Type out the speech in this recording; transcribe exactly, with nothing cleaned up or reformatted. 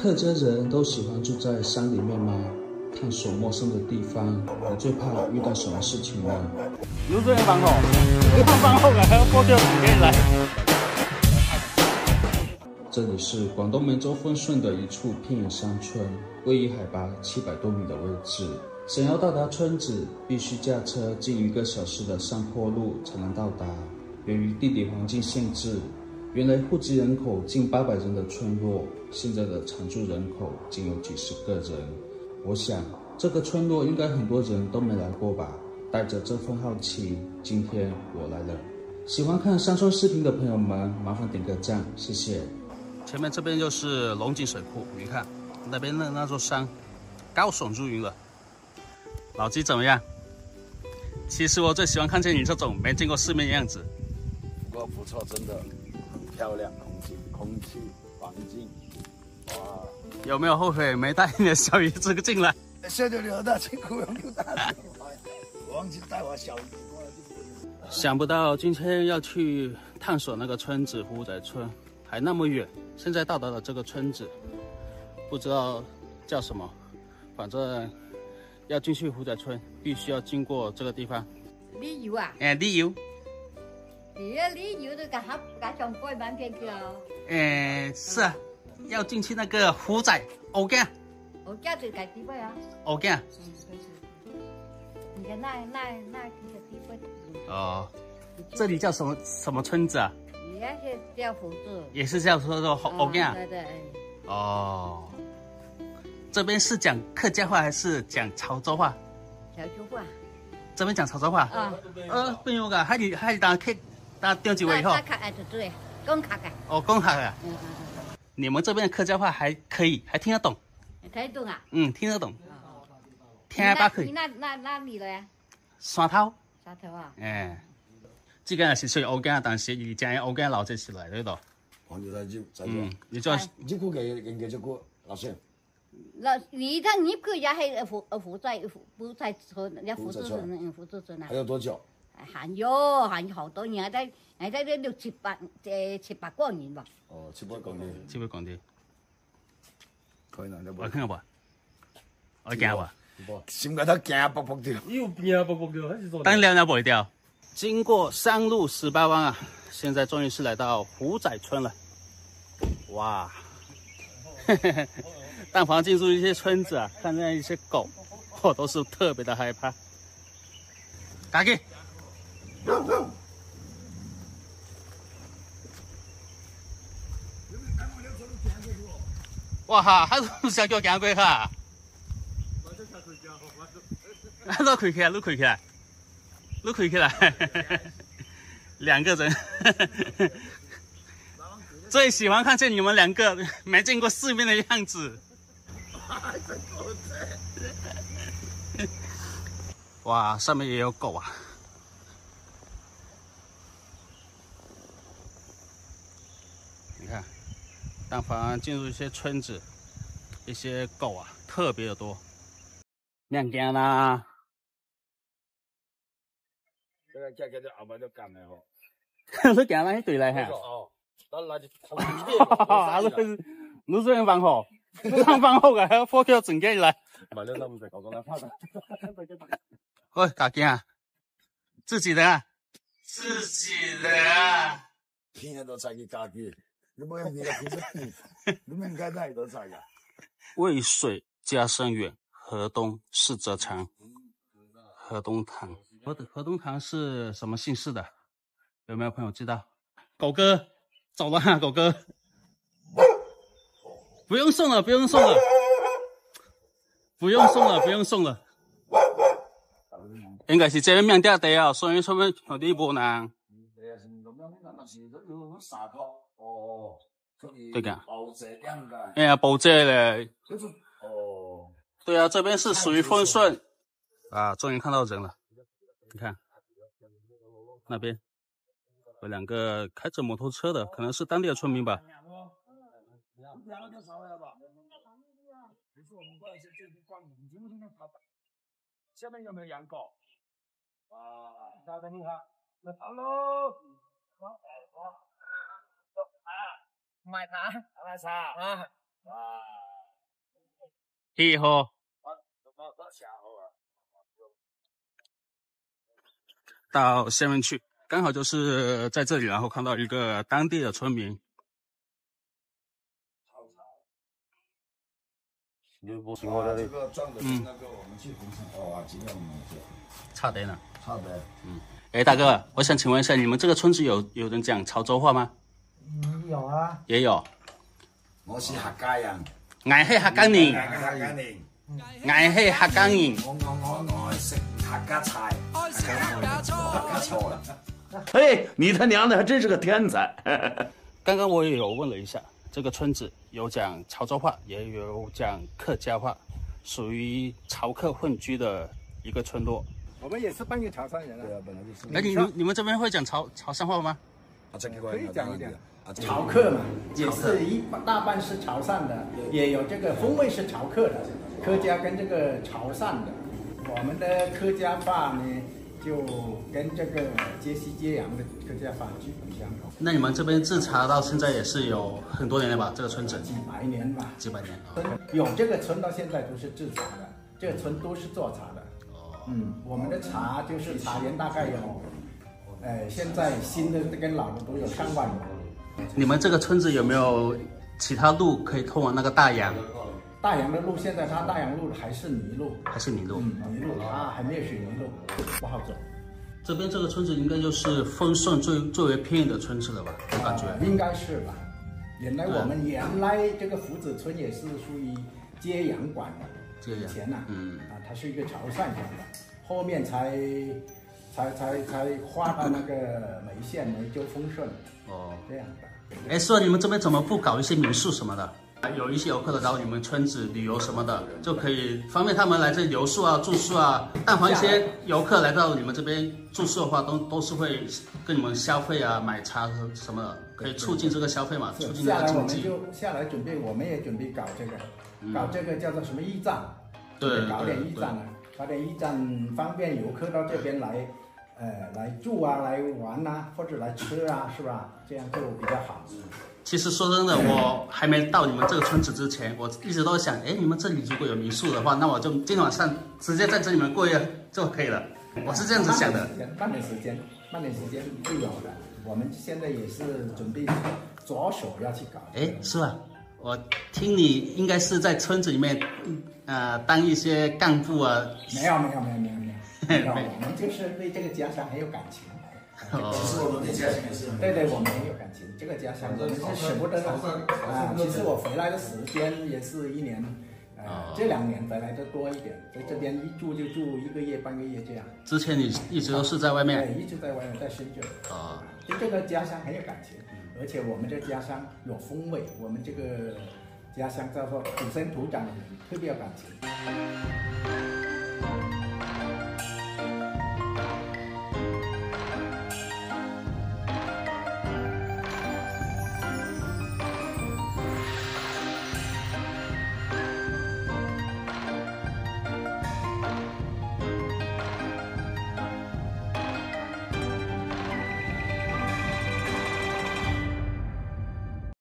客家人都喜欢住在山里面吗？探索陌生的地方，你最怕遇到什么事情呢？ 有这样放好，这样放好啊，还要放掉几个来。 这里是广东梅州丰顺的一处偏远山村，位于海拔七百多米的位置。想要到达村子，必须驾车近一个小时的上坡路才能到达。由于地理环境限制，原来户籍人口近八百人的村落，现在的常住人口仅有几十个人。我想，这个村落应该很多人都没来过吧？带着这份好奇，今天我来了。喜欢看山村视频的朋友们，麻烦点个赞，谢谢。前面这边就是龙井水库，你看那边的那座山，高耸入云了。老鸡怎么样？其实我最喜欢看见你这种没见过世面的样子。 不过不错，真的很漂亮，空气、空气、环境，哇！ 有没有后悔没带你的小姨子进来？ 小舅舅大辛苦了，大我忘记带我小姨子过来。 想不到今天要去探索那个村子虎仔村，还那么远。现在到达了这个村子，不知道叫什么，反正要进去虎仔村，必须要经过这个地方。 旅游啊？ 哎，旅游。 旅游旅游都干哈？干上拐蛮片去哦。 哎，是啊，要进去那个虎仔欧干。 欧干就改地方啊。 欧干。 嗯，你看那那那几个地方。 哦，这里叫什么什么村子啊？ 也是叫虎子。也是叫说说欧干啊？ 对对。 哦。这边是讲客家话还是讲潮州话？ 潮州话。 这边讲潮州话。啊。呃，不用噶，还是还是当客当钓几位以后。 打卡哎，对对，讲客的。 哦，讲客的。 嗯嗯嗯。 你们这边的客家话还可以，还听得懂？ 听得懂啊？ 嗯，听得懂。听得把可以。 你那那哪里来呀？ 山头。 山头啊。 哎，这个是属于欧干，但是以前欧干老这起来的度。 我就在这，在这。 嗯，你做这股给给给这股老师。 老你看你可也系福福在福福在村，也福州村，嗯，福州村啊。 还有多久？ 还有还有好多年，还在还在这六七八呃七八个年吧。 哦，七八公里。 七八公里。 可以啦，你我看下吧。我惊吧。 先给他惊卜卜掉。 又惊卜卜掉，还是做？ 当然要不会掉。经过山路十八弯啊，现在终于是来到虎仔村了。哇！但凡进入一些村子啊，看见一些狗，我都是特别的害怕。赶紧！哇哈，还是想叫赶过哈？路开起来，路开起来，路开起来，两个人。最喜欢看见你们两个没见过世面的样子。哇，上面也有狗啊！你看，但凡进入一些村子，一些狗啊特别的多。亮惊啦！ 这个家家都后摆都干的吼。 你惊哪一对来哈？ 哦。那那就头哈，你你这样放好，你这样放好个，还要放掉整个来。 唔系你唔使搞咁样拍的。 喂，家惊啊，自己人啊，自己人啊， 天天都在去家己，你冇人哋嘅天生，你们该在都在噶。 渭水家生远，河东逝则长。河东堂，河河东堂是什么姓氏的？有没有朋友知道？狗哥。走了哈，狗哥，不用送了，不用送了，不用送了，不用送了。应该是这边名店地啊，所以说明有啲无能。对噶。哎呀，保洁嘞。哦。对啊，这边是属于丰顺。啊，终于看到人了，你看，那边。有两个开着摩托车的，可能是当地的村民吧。 下面有没有养狗？啊，大家你好 ，Hello， 买茶， 买茶啊，啊， 以后到下面去，刚好就是在这里，然后看到一个当地的村民。 这个撞的是那个我们去红场哦，今天我们差点了。 差的。 嗯。哎，大哥，我想请问一下，你们这个村子有有人讲潮州话吗？ 嗯，有啊。 也有。 我是客家人。 俺係客家人。 客家人。 俺係客家人。 我我我愛食客家菜。客家菜。 嘿，你他娘的还真是个天才！ 刚刚我也有问了一下，这个村子有讲潮州话，也有讲客家话，属于潮客混居的一个村落。 我们也是半个潮汕人啊。 对啊，本来就是。 哎，你们你们这边会讲潮潮汕话吗？ 啊，这个可以讲一点。 潮客嘛，也是一大半是潮汕的，也有这个风味是潮客的，客家跟这个潮汕的。我们的客家话呢，就跟这个接西接洋的客家话基本相同。 那你们这边制茶到现在也是有很多年了吧？这个村子几百年吧， 几百年。 有这个村到现在都是制茶的，这个村都是做茶的。嗯，我们的茶就是茶园大概有，呃，现在新的跟老的都有上万种。 你们这个村子有没有其他路可以通往那个大洋？ 大洋的路现在它大洋路还是泥路， 还是泥路， 嗯，泥路它还没有水泥路，不好走。 这边这个村子应该就是丰顺最最为偏远的村子了吧？我感觉、 呃、应该是吧。原来我们原来这个福子村也是属于揭阳管的，以前呐、啊，嗯啊，它是一个潮汕管的，后面才才才才划到那个梅县梅州丰顺。哦，这样的。 哎，是啊，你们这边怎么不搞一些民宿什么的？有一些游客来到你们村子旅游什么的，就可以方便他们来这留宿啊、住宿啊。但凡一些游客来到你们这边住宿的话，都都是会跟你们消费啊、买茶和什么的，可以促进这个消费嘛，促进这个经济。 下来我们就下来准备，我们也准备搞这个，嗯、搞这个叫做什么驿站？ 对， 搞点驿站啊，搞点驿站，方便游客到这边来。呃，来住啊，来玩啊，或者来吃啊，是吧？这样就比较好。 其实说真的，我还没到你们这个村子之前，我一直都想，哎，你们这里如果有民宿的话，那我就今天晚上直接在这里面过夜就可以了。我是这样子想的。 半年时间，半年时间就有的。我们现在也是准备着手要去搞。 哎，是吧？我听你应该是在村子里面，呃，当一些干部啊。 没有，没有，没有，没有。没有，我们就是对这个家乡很有感情。 哦，其实我们对家乡也是。 对对，我们很有感情。这个家乡我们是舍不得的啊。其实我回来的时间也是一年，呃，这两年回来的多一点，在这边一住就住一个月、半个月这样。 之前你一直都是在外面？ 对，一直在外面，在深圳。啊，对这个家乡很有感情，而且我们这家乡有风味，我们这个家乡叫做土生土长的人，特别有感情。